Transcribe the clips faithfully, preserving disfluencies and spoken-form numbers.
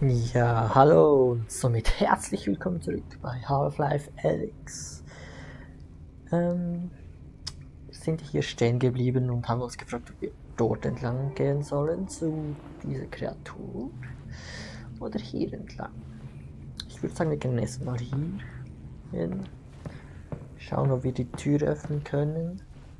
Ja, hallo und somit herzlich willkommen zurück bei Half-Life Alyx. Ähm, wir sind hier stehen geblieben und haben uns gefragt, ob wir dort entlang gehen sollen zu dieser Kreatur oder hier entlang. Ich würde sagen, wir gehen erst mal hier hin, schauen, ob wir die Tür öffnen können.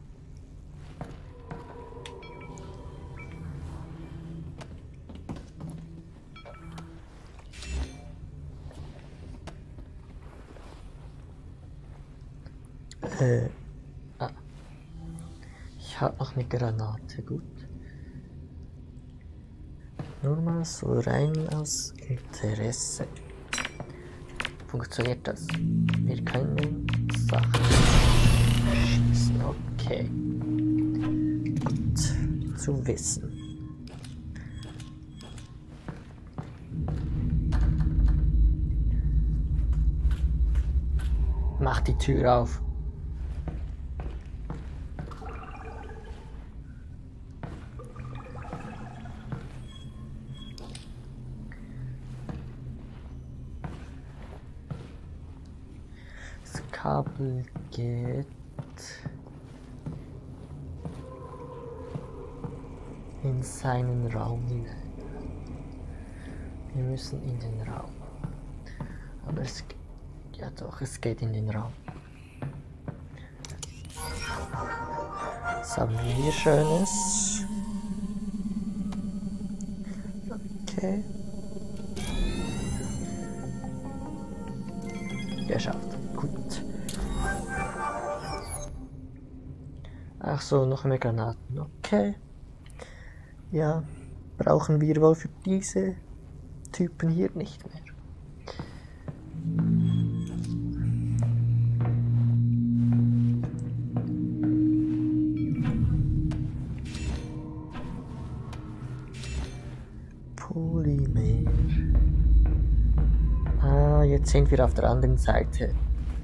Äh, ah. Ich habe noch eine Granate, gut. Nur mal so rein aus Interesse. Funktioniert das? Wir können Sachen schießen, okay. Gut zu wissen. Mach die Tür auf. Das Kabel geht in seinen Raum hinein. Wir müssen in den Raum. Aber es ja doch, es geht in den Raum. Was haben wir hier Schönes? Okay. Geschafft. Gut. Ach so, noch mehr Granaten. Okay. Ja, brauchen wir wohl für diese Typen hier nicht mehr. Polymer. Ah, jetzt sind wir auf der anderen Seite.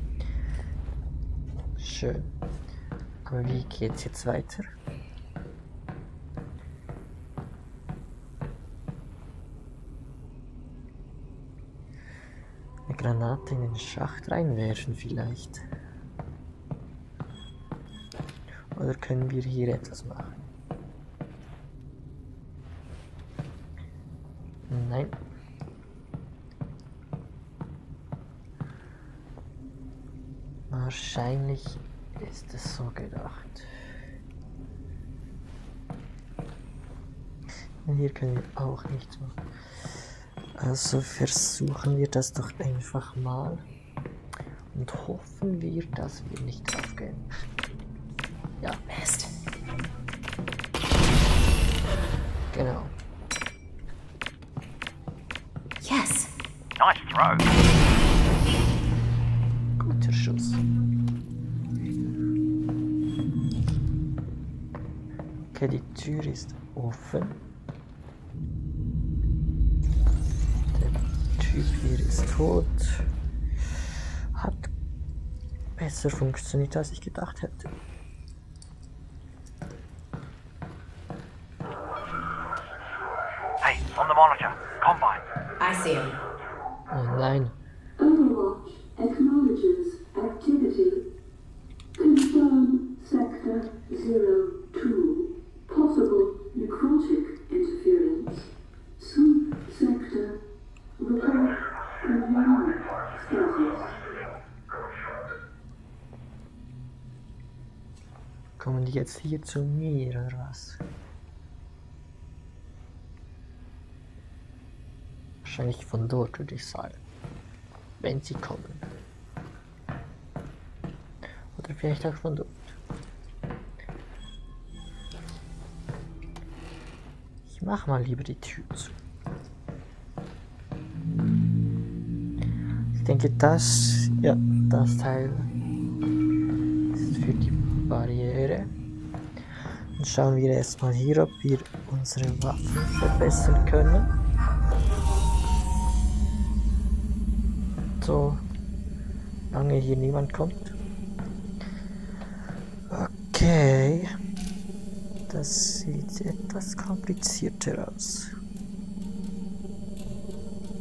Schön. Aber wie geht's jetzt weiter? Eine Granate in den Schacht reinwerfen vielleicht. Oder können wir hier etwas machen? Nein. Wahrscheinlich ist es so gedacht. Hier können wir auch nichts machen. Also versuchen wir das doch einfach mal und hoffen wir, dass wir nicht draufgehen. Ja, Mist. Genau. Yes. Nice throw. Guter Schuss. Okay, die Tür ist offen. Der Typ hier ist tot. Hat besser funktioniert, als ich gedacht hätte. Hey, on the monitor. Combine. I see him. Oh nein. Overwatch acknowledges activity. Confirm Sector zero two. Possible necrotic interference. Sweep Sector. Report preliminary status. Kommen die jetzt hier zu mir oder was? Wahrscheinlich von dort, würde ich sagen. Wenn sie kommen. Oder vielleicht auch von dort. Ich mach mal lieber die Tür zu. Ich denke, das, ja, das Teil ist für die Barriere. Dann schauen wir erstmal hier, ob wir unsere Waffen verbessern können. So, lange hier niemand kommt. Okay. Das sieht etwas komplizierter aus.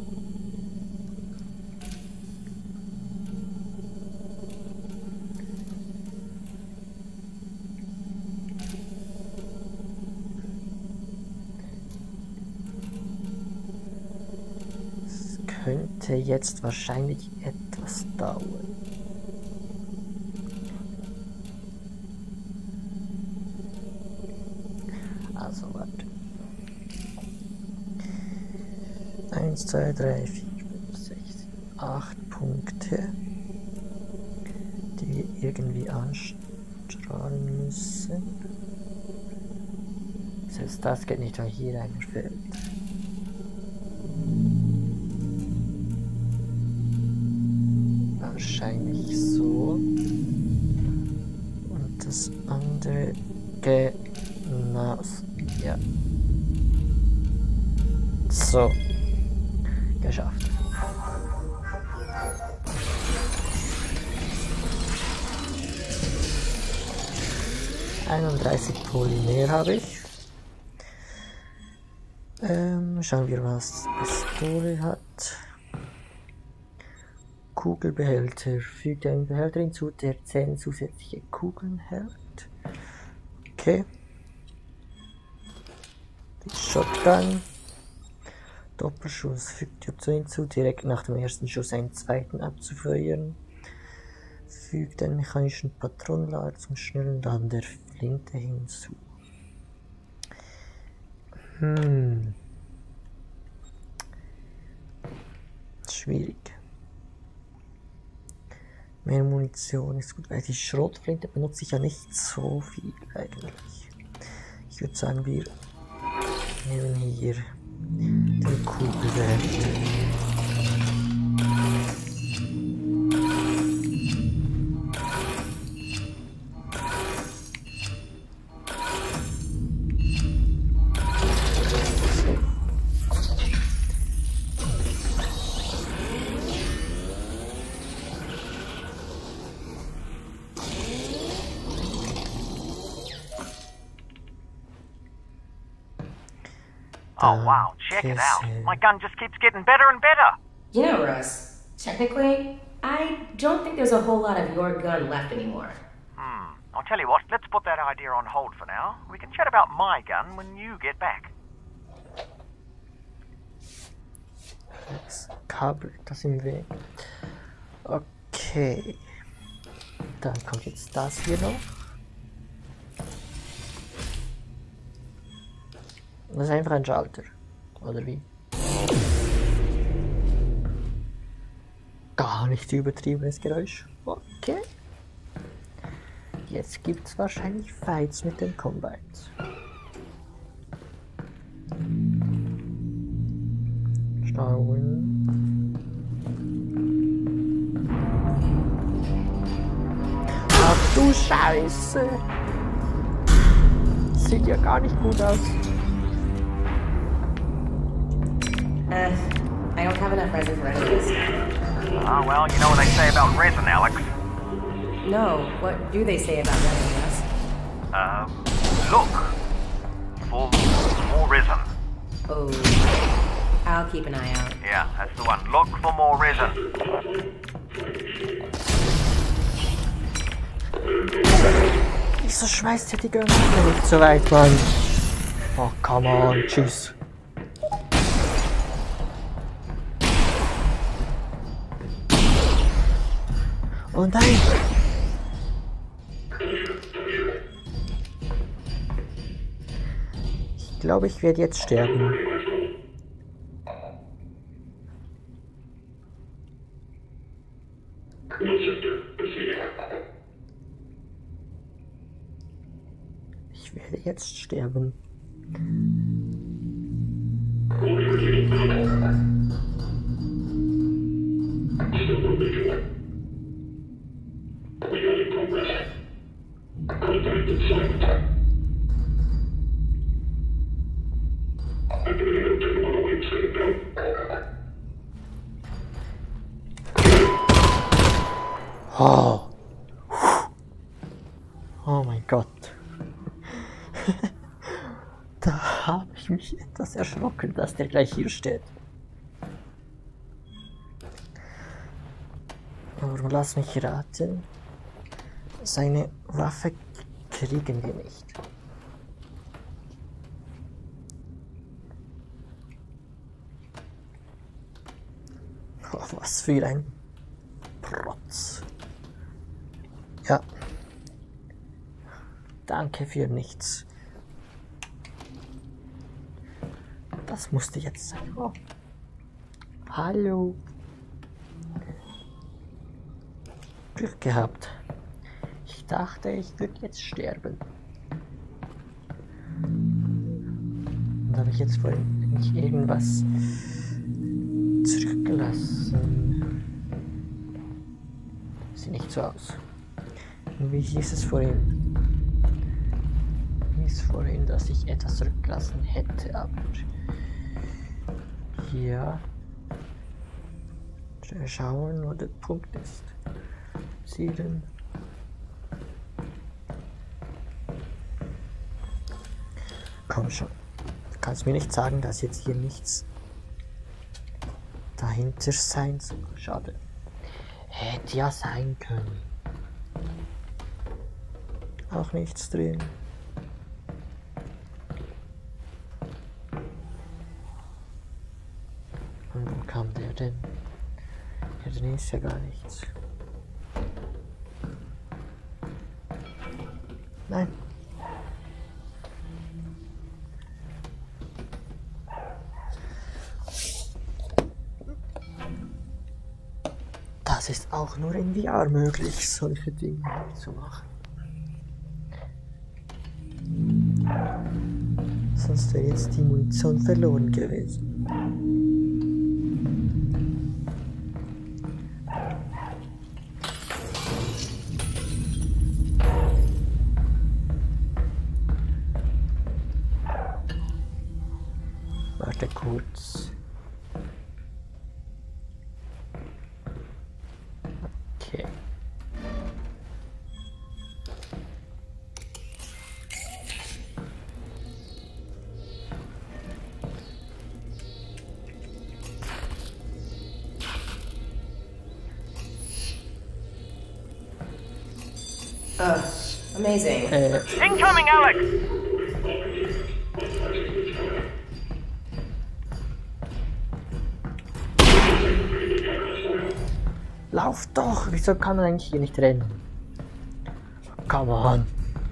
könnte jetzt wahrscheinlich etwas dauern. Also warte. eins, zwei, drei, vier, fünf, sechs, sieben, acht Punkte, die wir irgendwie anstrahlen müssen. Selbst das geht nicht, weil hier einer fällt. Wahrscheinlich so. Und das andere genau. Ja. So. Geschafft. einunddreißig Polymer habe ich. Ähm, schauen wir, was Pistole hat. Kugelbehälter. Fügt einen Behälter hinzu, der zehn zusätzliche Kugeln hält. Okay. Die Shotgun. Doppelschuss. Fügt die Option hinzu, direkt nach dem ersten Schuss einen zweiten abzufeuern. Fügt einen mechanischen Patronenlader zum schnellen Laden der Flinte hinzu. Hm. Schwierig. Mehr Munition ist gut, weil die Schrotflinte benutze ich ja nicht so viel eigentlich. Ich würde sagen, wir nehmen hier den Kugelbehälter. Oh, wow, check it out. My gun just keeps getting better and better. You know, Russ, technically, I don't think there's a whole lot of your gun left anymore. Hmm. I'll tell you what, let's put that idea on hold for now. We can chat about my gun when you get back. Das Kabel, das im Weg. Okay. Dann kommt jetzt das hier noch. Das ist einfach ein Schalter. Oder wie? Gar nicht übertriebenes Geräusch. Okay. Jetzt gibt es wahrscheinlich Fights mit den Combines. Schauen. Ach du Scheiße! Sieht ja gar nicht gut aus. Uh, I don't have enough resin for any of this. Ah, well, you know what they say about resin, Alex. No, what do they say about resin, Russ? Um, look for more resin. Oh, I'll keep an eye out. Yeah, that's the one. Look for more resin. Wieso schmeißt ihr die Gun nicht so weit, Mann? Oh, come on, tschüss. Oh nein! Ich glaube, ich werde jetzt sterben. Ich werde jetzt sterben. Oh. Oh mein Gott. Da habe ich mich etwas erschrocken, dass der gleich hier steht. Aber lass mich raten. Seine Waffe kriegen wir nicht. Was für ein Protz. Ja. Danke für nichts. Das musste jetzt sein. Oh. Hallo. Glück gehabt. Ich dachte, ich würde jetzt sterben. Und habe ich jetzt vorhin nicht irgendwas zurückgelassen? Sieht nicht so aus. Und wie hieß es vorhin? Hieß vorhin, dass ich etwas zurückgelassen hätte, aber hier schauen, wo der Punkt ist. Sieben. Komm schon. Du kannst mir nicht sagen, dass jetzt hier nichts dahinter sein soll. Schade. Hätte ja sein können. Auch nichts drin. Und wo kam der denn? Hier drin ist ja gar nichts. Nein. Das ist auch nur in V R möglich, solche Dinge zu machen. Sonst wäre jetzt die Munition verloren gewesen. Warte kurz. Okay. Ugh, amazing. Äh, Incoming, Alex! lauf doch! Wieso kann man eigentlich hier nicht rennen? Come on!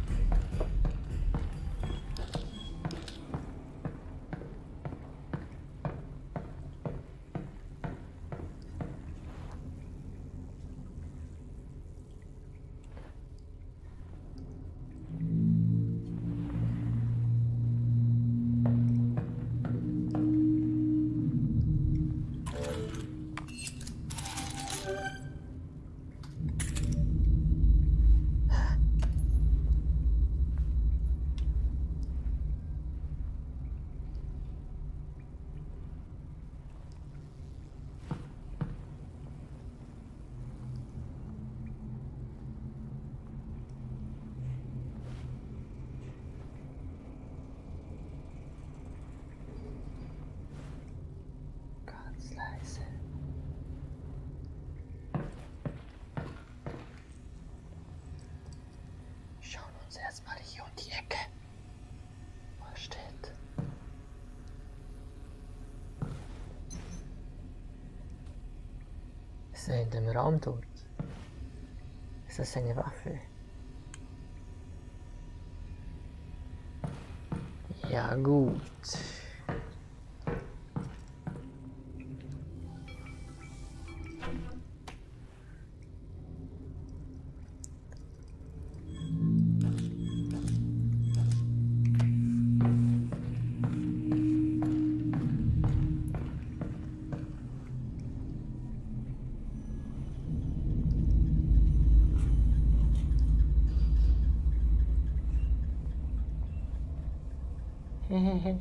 Leise. Schauen uns erstmal hier um die Ecke. Was steht? Ist er in dem Raum dort? Ist das eine Waffe? Ja gut. Hehehe.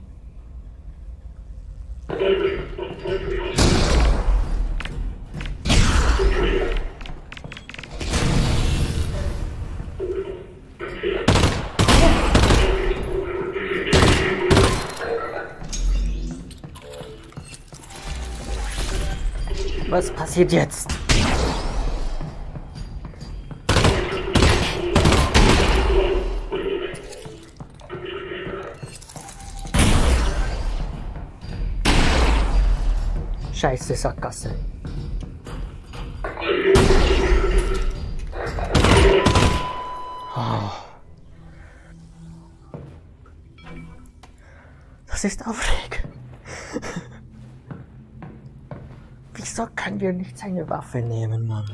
Was passiert jetzt? Scheiße, Sackgasse. Oh. Das ist aufregend. Wieso können wir nicht seine Waffe nehmen, Mann?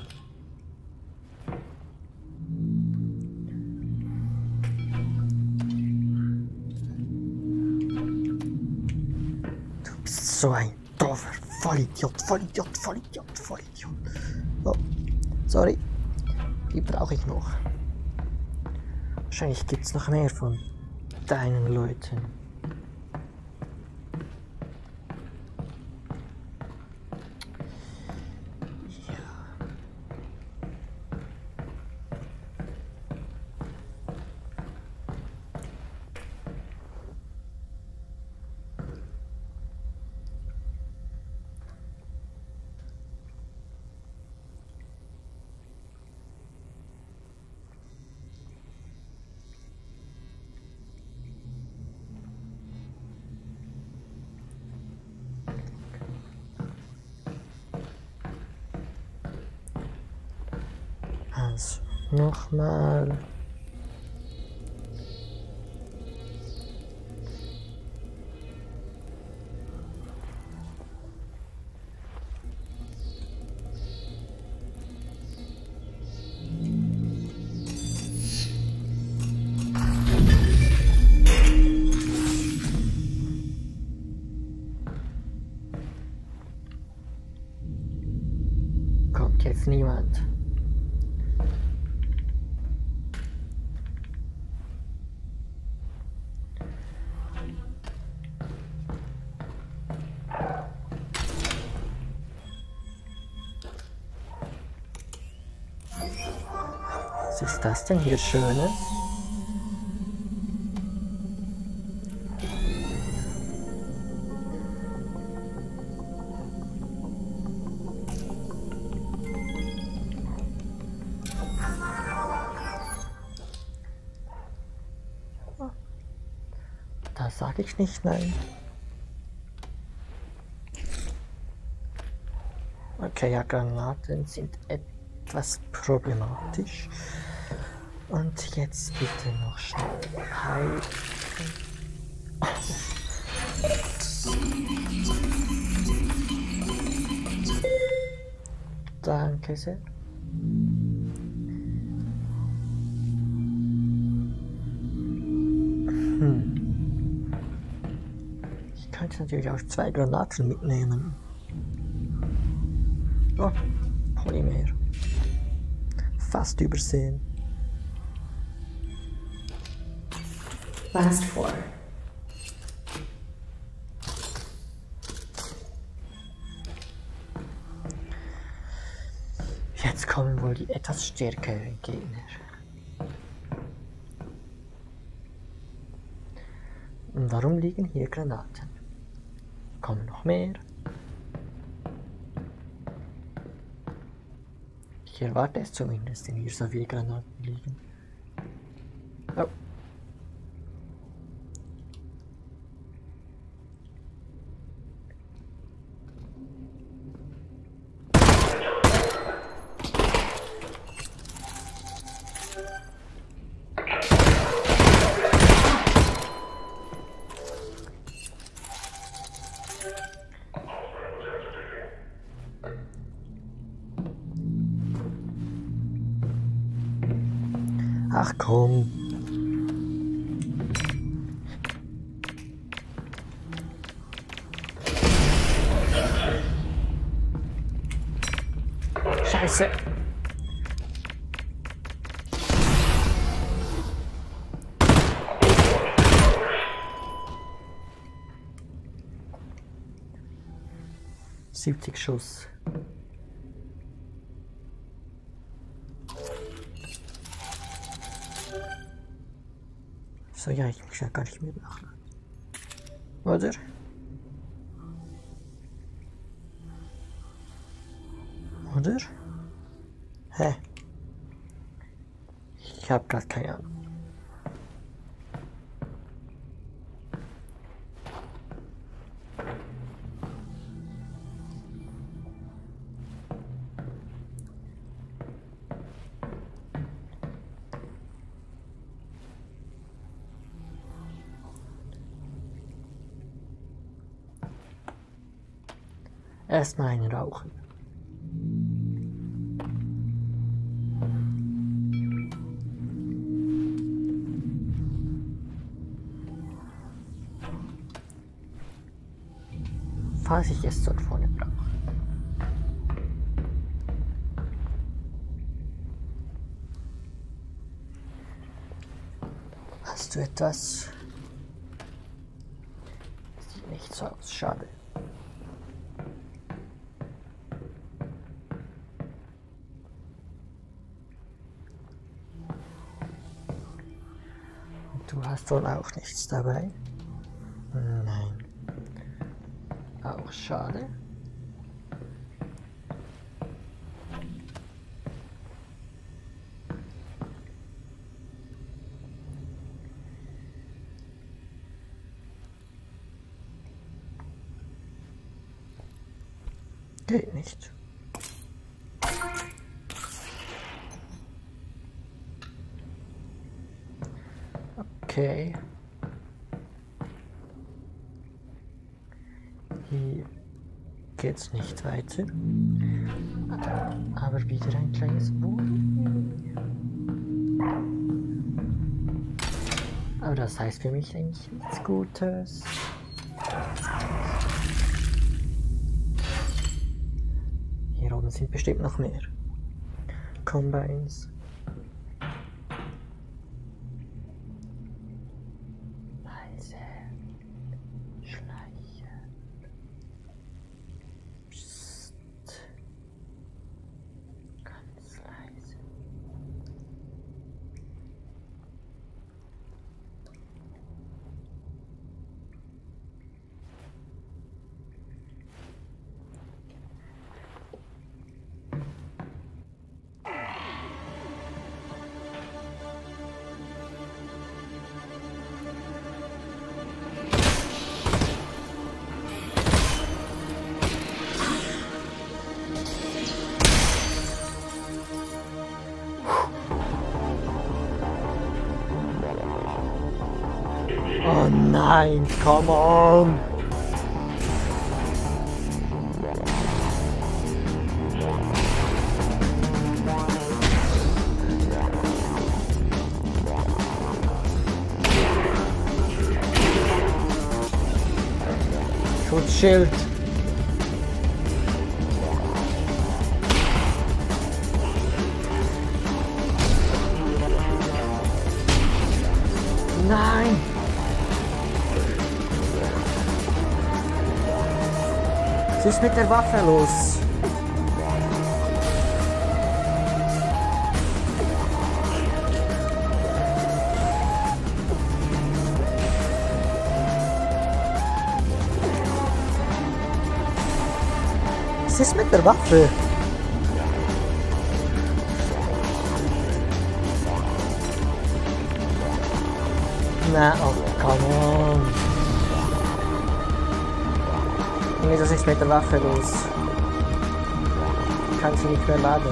Du bist so ein doofer Vollidiot, Vollidiot, Vollidiot, Vollidiot. Oh, sorry. Die brauche ich noch. Wahrscheinlich gibt es noch mehr von deinen Leuten. Also, nochmal. Kommt jetzt niemand. Was ist das denn hier Schönes? Da sage ich nicht nein. Okay, ja, Granaten sind etwas problematisch. Und jetzt bitte noch schnell heilen. Danke sehr. Hm. Ich könnte natürlich auch zwei Granaten mitnehmen. Oh, Polymer. Fast übersehen. Last four. Jetzt kommen wohl die etwas stärkeren Gegner. Und warum liegen hier Granaten? Kommen noch mehr? Ich erwarte es zumindest, wenn hier so viele Granaten liegen. Oh. Ach komm. Scheiße. siebzig Schuss. So, ja, ich muss ja gar nicht mehr machen. Oder? Oder? Hä? Ich hab grad keine Ahnung. Erstmal einen rauchen. Falls ich es dort vorne brauche. Hast du etwas? Sieht nicht so aus, schade. Du hast wohl auch nichts dabei? Nein. Auch schade. Geht nicht. Okay. Hier geht's nicht weiter. Aber wieder ein kleines Wohnung. Aber das heißt für mich eigentlich nichts Gutes. Hier oben sind bestimmt noch mehr Combines. Leise. Schleichen. Psst. Ganz leise. Oh nein, come on! Schutzschild! Nein! Was ist mit der Waffe los? Was ist mit der Waffe? Na, oh, come on. Irgendwie ist nichts mit der Waffe los. Ich kann sie nicht mehr laden.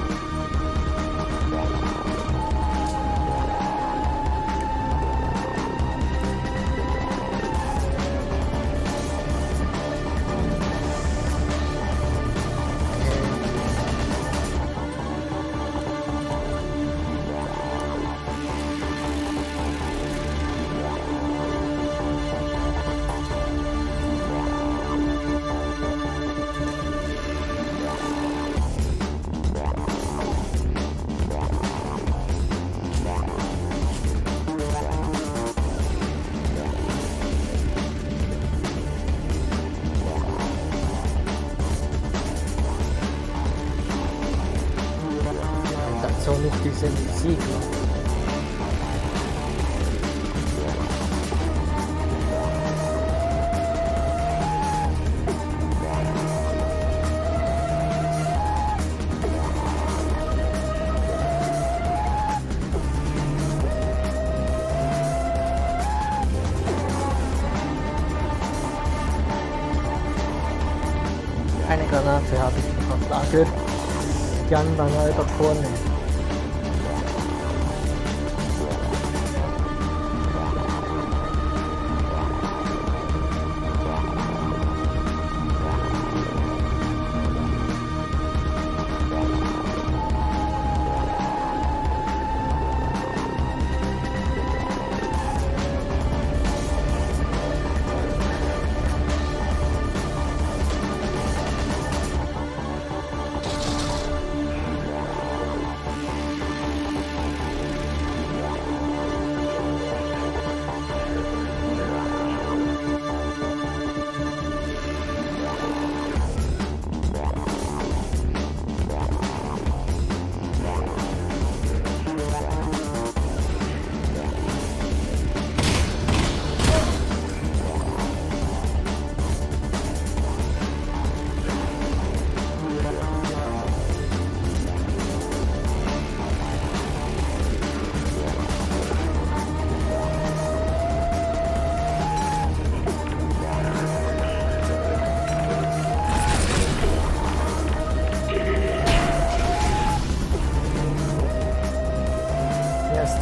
So noch diese Musik. Eine Granate habe ich noch auf Lager. Die anderen waren alle dort vorne.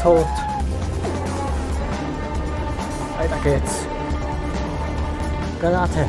tot. Weiter geht's. Granate.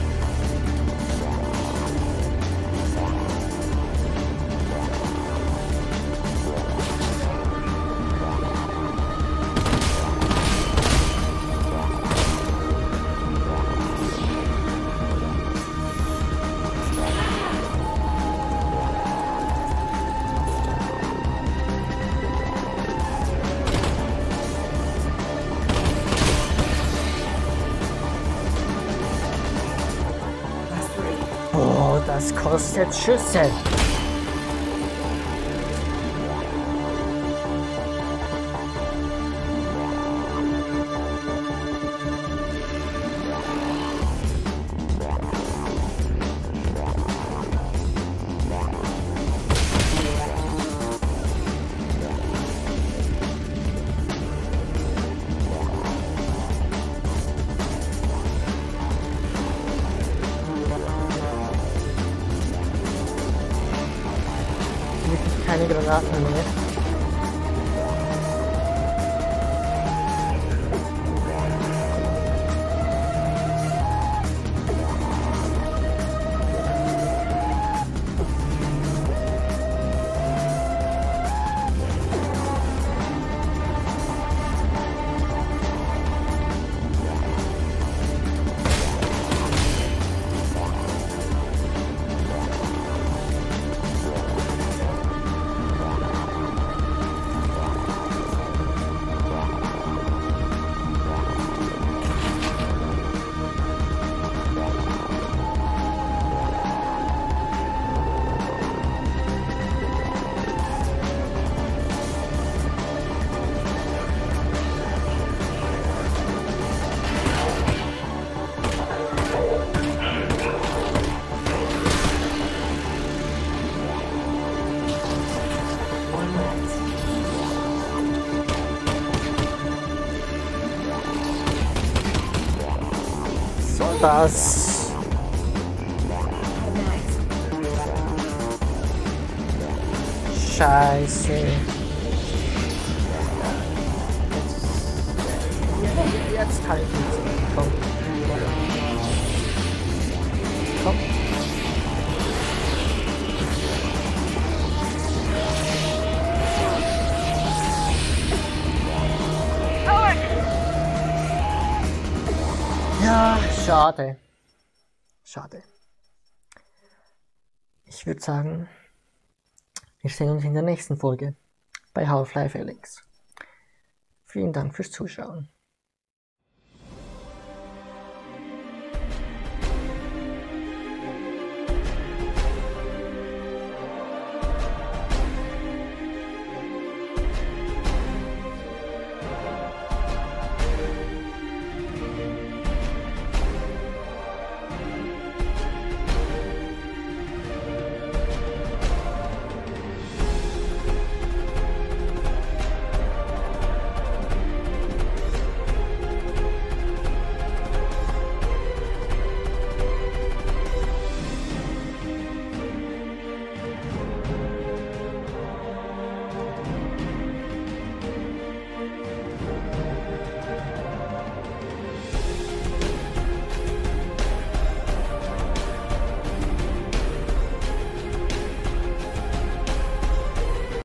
Oh, das kostet Schüsse. Wirklich keine Granaten mehr. Das. Scheiße. Jetzt, jetzt kann ich nicht. Komm. Komm. Ja, schade. Schade. Ich würde sagen, wir sehen uns in der nächsten Folge bei Half-Life Alyx. Vielen Dank fürs Zuschauen.